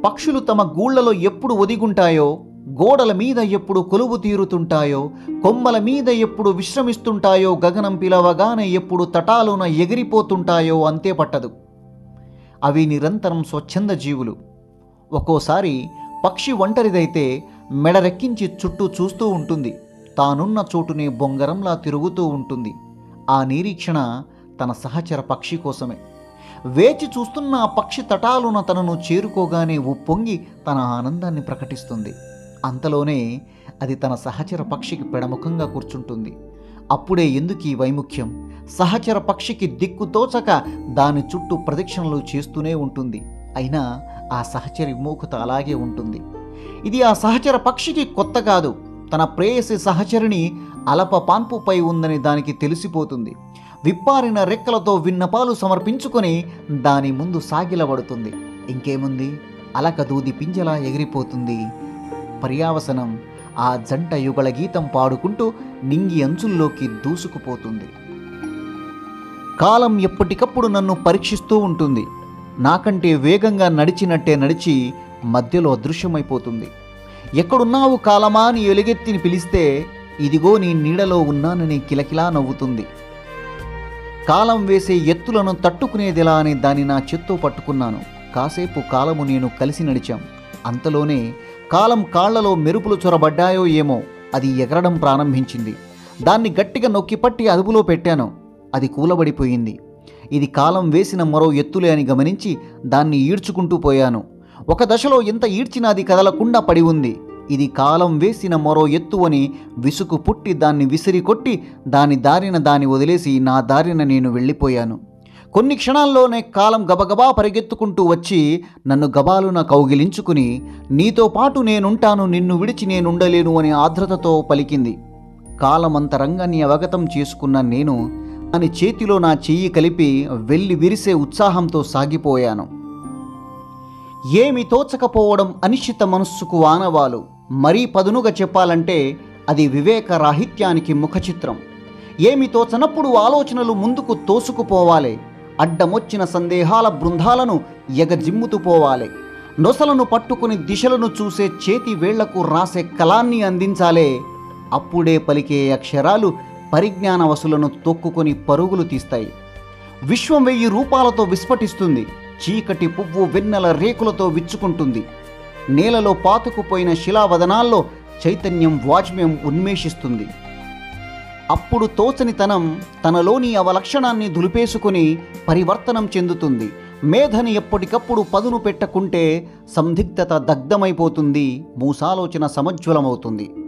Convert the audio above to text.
పక్షులు తమ గూళ్లలో ఎప్పుడు ఒదిగుంటాయో, గోడల మీద ఎప్పుడు కొలువు తీరుతుంటాయో, కొమ్మల మీద ఎప్పుడు విశ్రమిస్తుంటాయో, గగనం పిలవగానే ఎప్పుడు తటాలున ఎగిరిపోతుంటాయో అంతే పట్టదు. అవి నిరంతరం స్వచ్ఛంద జీవులు. ఒక్కోసారి పక్షి ఒంటరిదైతే మెడరెక్కించి చుట్టూ చూస్తూ ఉంటుంది. తానున్న చోటునే బొంగరంలా తిరుగుతూ ఉంటుంది. ఆ నిరీక్షణ తన సహచర పక్షి కోసమే. వేచి చూస్తున్న ఆ పక్షి తటాలున తనను చేరుకోగానే ఉప్పొంగి తన ఆనందాన్ని ప్రకటిస్తుంది. అంతలోనే అది తన సహచర పక్షికి పెడముఖంగా కూర్చుంటుంది. అప్పుడే ఎందుకు ఈ వైముఖ్యం? సహచర పక్షికి దిక్కుతోచక దాని చుట్టూ ప్రదక్షిణలు చేస్తూనే ఉంటుంది. అయినా ఆ సహచరి విముఖత అలాగే ఉంటుంది. ఇది ఆ సహచర పక్షికి కొత్త కాదు. తన ప్రేయసి సహచరిని అలప పాన్పుపై ఉందని దానికి తెలిసిపోతుంది. విప్పారిన రెక్కలతో విన్నపాలు సమర్పించుకొని దాని ముందు సాగిలబడుతుంది. ఇంకేముంది, అలక దూది పింజలా ఎగిరిపోతుంది. పర్యావసనం ఆ జంట యుగళ గీతం పాడుకుంటూ నింగి అంచుల్లోకి దూసుకుపోతుంది. కాలం ఎప్పటికప్పుడు నన్ను పరీక్షిస్తూ ఉంటుంది. నాకంటే వేగంగా నడిచినట్టే నడిచి మధ్యలో అదృశ్యమైపోతుంది. ఎక్కడున్నావు కాలమా అని ఎలుగెత్తిని పిలిస్తే ఇదిగో నీ నీడలో ఉన్నానని కిలకిలా నవ్వుతుంది. కాలం వేసే ఎత్తులను తట్టుకునేదిలా అని దాన్ని నా చేత్తో పట్టుకున్నాను. కాసేపు కాలము నేను కలిసి నడిచాం. అంతలోనే కాలం కాళ్లలో మెరుపులు చొరబడ్డాయో ఏమో, అది ఎగరడం ప్రారంభించింది. దాన్ని గట్టిగా నొక్కిపట్టి అదుపులో పెట్టాను. అది కూలబడిపోయింది. ఇది కాలం వేసిన మరో ఎత్తులే అని గమనించి దాన్ని ఈడ్చుకుంటూ పోయాను. ఒక దశలో ఎంత ఈడ్చినా అది కదలకుండా పడి ఉంది. ఇది కాలం వేసిన మరో ఎత్తు అని విసుగు పుట్టి దాన్ని విసిరి కొట్టి దాని దారిన దాన్ని వదిలేసి నా దారిన నేను వెళ్ళిపోయాను. కొన్ని క్షణాల్లోనే కాలం గబగబా పరిగెత్తుకుంటూ వచ్చి నన్ను గబాలున కౌగిలించుకుని నీతో పాటు నేనుంటాను, నిన్ను విడిచి నేనుండలేను అని ఆర్ద్రతతో పలికింది. కాలమంతరంగాన్ని అవగతం చేసుకున్న నేను దాని చేతిలో నా చెయ్యి కలిపి వెళ్ళి విరిసే ఉత్సాహంతో సాగిపోయాను. ఏమి తోచకపోవడం అనిశ్చిత మనస్సుకు ఆనవాలు. మరీ పదునుగా చెప్పాలంటే అది వివేక రాహిత్యానికి ముఖచిత్రం. ఏమి తోచనప్పుడు ఆలోచనలు ముందుకు తోసుకుపోవాలి. అడ్డమొచ్చిన సందేహాల బృందాలను ఎగజిమ్ముతూ పోవాలి. నొసలను పట్టుకుని దిశలను చూసే చేతి వేళ్లకు రాసే కలాన్ని అందించాలే. అప్పుడే పలికే అక్షరాలు పరిజ్ఞాన వసులను తొక్కుకొని పరుగులు తీస్తాయి. విశ్వం 1000 రూపాలతో విస్ఫటిస్తుంది. చీకటి పువ్వు వెన్నెల రేకులతో విచ్చుకుంటుంది. నేలలో పాతుకుపోయిన శిలావదనాల్లో చైతన్యం వాజ్మ్యం ఉన్మేషిస్తుంది. అప్పుడు తోచనితనం తనలోని అవలక్షణాన్ని దులిపేసుకుని పరివర్తనం చెందుతుంది. మేధని ఎప్పటికప్పుడు పదును పెట్టకుంటే సందిగ్ధత దగ్ధమైపోతుంది. మూసాలోచన సమజ్వలమవుతుంది.